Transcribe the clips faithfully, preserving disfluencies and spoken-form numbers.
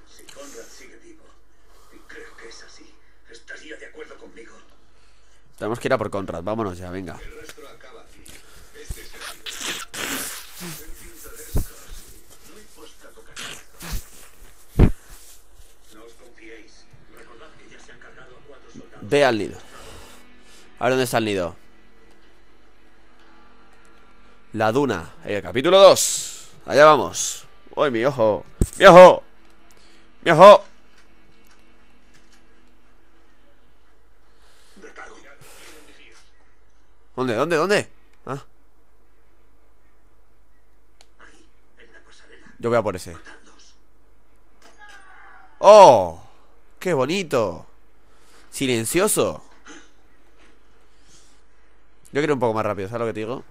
Si Conrad sigue vivo, y creo que es así, estaría de acuerdo conmigo. Tenemos que ir a por Conrad, vámonos ya, venga. El rastro acaba aquí. Este es el pintoresco, sí. Muy postapocalíptico. No os confiéis. Recordad que ya se han cargado a cuatro soldados. Ve al nido. A ver dónde está el nido. La duna, el capítulo dos. Allá vamos. ¡Uy, mi ojo! ¡Mi ojo! ¡Mi ojo! ¿Dónde? ¿Dónde? ¿Dónde? Ah. Yo voy a por ese. ¡Oh! ¡Qué bonito! Silencioso. Yo quiero un poco más rápido, ¿sabes lo que te digo?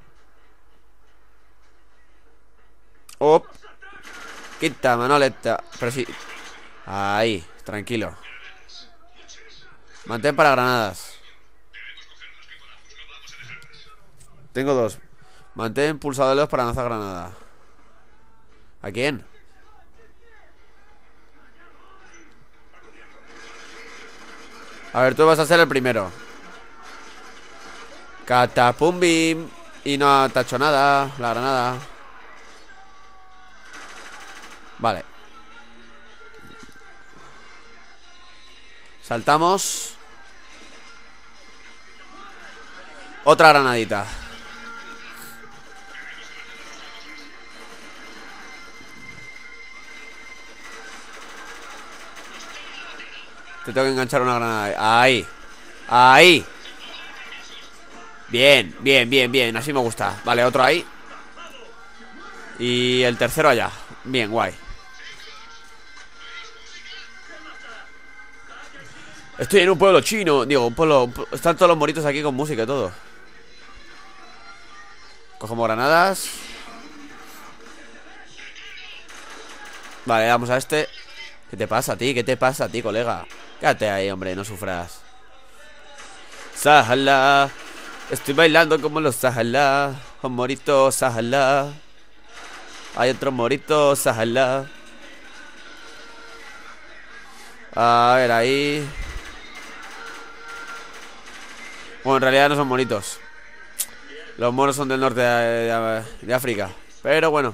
¡Oh! Quita, manoleta. Pero sí. Ahí, tranquilo. Mantén para granadas. Tengo dos. Mantén pulsado de los para lanzar granada. ¿A quién? A ver, tú vas a ser el primero. Catapum bim. Y no te ha hecho nada la granada. Vale. Saltamos. Otra granadita. Te tengo que enganchar una granada. Ahí. Ahí. Bien, bien, bien, bien. Así me gusta. Vale, otro ahí. Y el tercero allá. Bien, guay. Estoy en un pueblo chino. Digo, un pueblo... un pu- Están todos los moritos aquí con música y todo. Cogemos granadas. Vale, vamos a este. ¿Qué te pasa a ti? ¿Qué te pasa a ti, colega? Quédate ahí, hombre, no sufras. Sahala. Estoy bailando como los Sahala. Un morito, Sahala. Hay otro morito, Sahala. A ver, ahí. Bueno, en realidad no son monitos. Los monos son del norte de, de, de África. Pero bueno.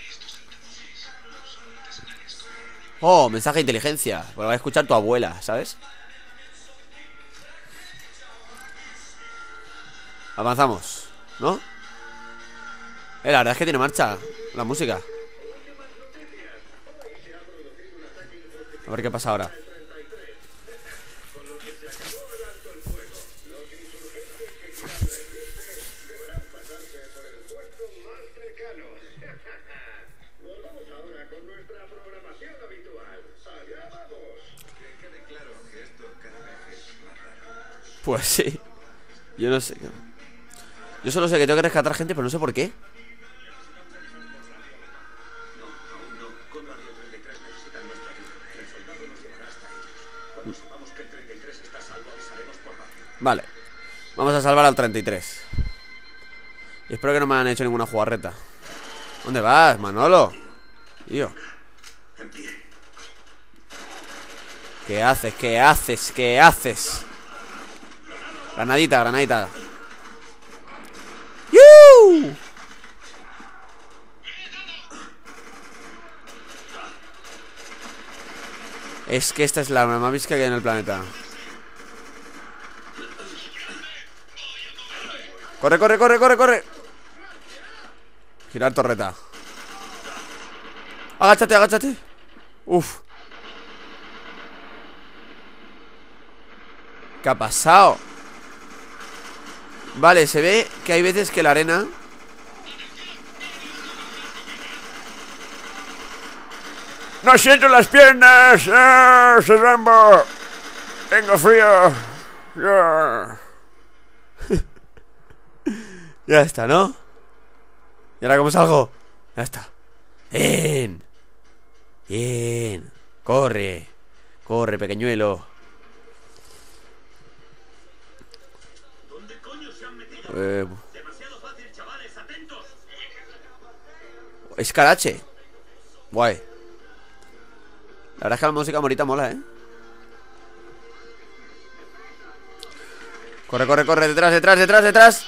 Oh, mensaje de inteligencia. Porque va a escuchar tu abuela, ¿sabes? Avanzamos, ¿no? Eh, la verdad es que tiene marcha la música. A ver qué pasa ahora. Pues sí. Yo no sé. Yo solo sé que tengo que rescatar gente, pero no sé por qué. Vale. Vamos a salvar al treinta y tres. Y espero que no me hayan hecho ninguna jugarreta. ¿Dónde vas, Manolo? Tío. ¿Qué haces? ¿Qué haces? ¿Qué haces? Granadita, granadita. ¡Yu! Es que esta es la más visca que hay en el planeta. Corre, corre, corre, corre, corre. Girar torreta. Agáchate, agáchate. Uf. ¿Qué ha pasado? Vale, se ve que hay veces que la arena... ¡No siento las piernas! ¡Ah, soy Rambo! ¡Tengo frío! ¡Ah! Ya está, ¿no? ¿Y ahora cómo salgo? Ya está. Bien. Bien. Corre. Corre, pequeñuelo. Eh... Escarache. Guay. La verdad es que la música morita mola, ¿eh? Corre, corre, corre, detrás, detrás, detrás, detrás.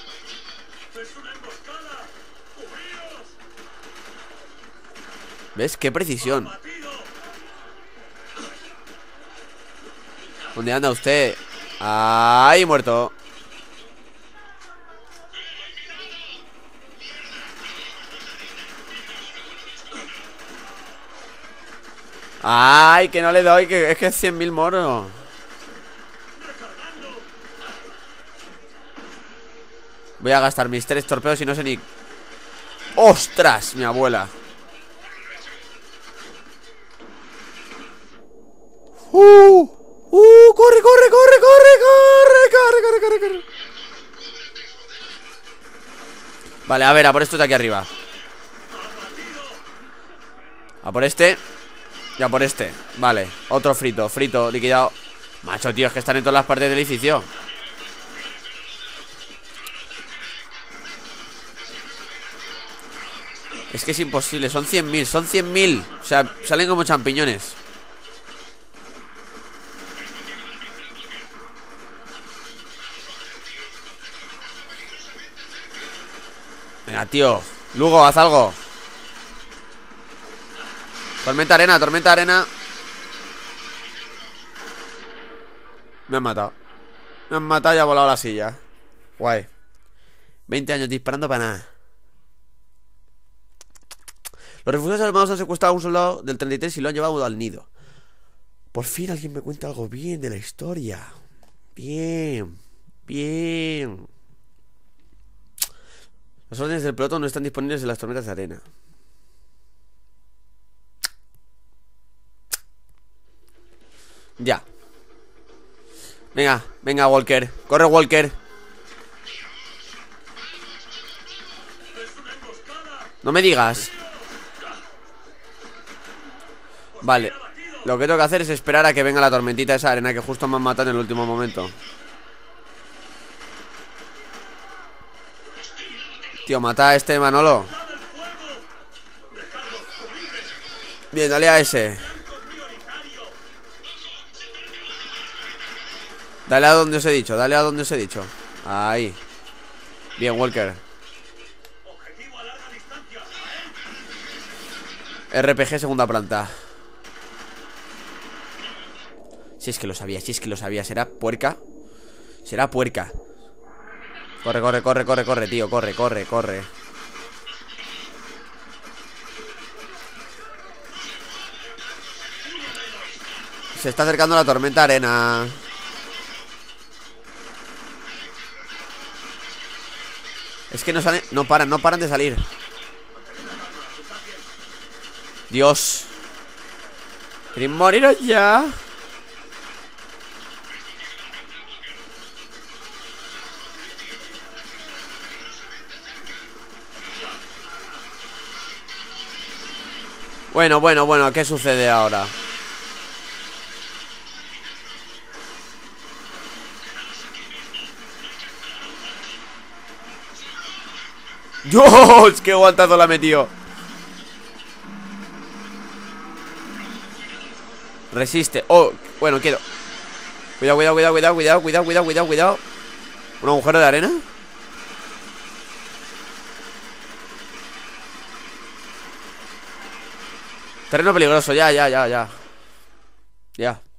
¿Ves? ¡Qué precisión! ¿Dónde anda usted? ¡Ay, muerto! ¡Ay, que no le doy! Que es que es cien mil moros. Voy a gastar mis tres torpedos y no sé ni... ¡Ostras! Mi abuela. ¡Uh! ¡Uh! ¡Corre, corre, corre, corre, corre! ¡Corre, corre, corre, corre! Vale, a ver, a por esto de aquí arriba. A por este. Y a por este. Vale, otro frito, frito, liquidado. Macho, tío, es que están en todas las partes del edificio. Es que es imposible, son cien mil, son cien mil. O sea, salen como champiñones. Venga, tío, Lugo, haz algo. Tormenta arena, tormenta arena. Me han matado. Me han matado y ha volado la silla. Guay. veinte años disparando para nada. Los refugiados armados han secuestrado a un soldado del treinta y tres y lo han llevado al nido. Por fin alguien me cuenta algo bien de la historia. Bien. Bien. Las órdenes del pelotón no están disponibles en las tormentas de arena. Ya. Venga, venga, Walker. Corre, Walker. No me digas. Vale. Lo que tengo que hacer es esperar a que venga la tormentita de esa arena que justo me han matado en el último momento. Tío, mata a este Manolo. Bien, dale a ese. Dale a donde os he dicho, dale a donde os he dicho. Ahí. Bien, Walker. R P G segunda planta. Si es que lo sabía, si es que lo sabía. ¿Será puerca? Será puerca. Corre, corre, corre, corre, corre, tío. Corre, corre, corre. Se está acercando la tormenta arena. Es que no salen, no paran, no paran de salir. Dios. ¿Queréis moriros ya? Bueno, bueno, bueno, ¿qué sucede ahora? ¡Dios! ¡Qué guantazo la metió! Resiste. Oh, bueno, quiero. Cuidado, cuidado, cuidado, cuidado, cuidado, cuidado, cuidado, cuidado, cuidado. ¿Un agujero de arena? Terreno peligroso, ya, ya, ya, ya. Ya.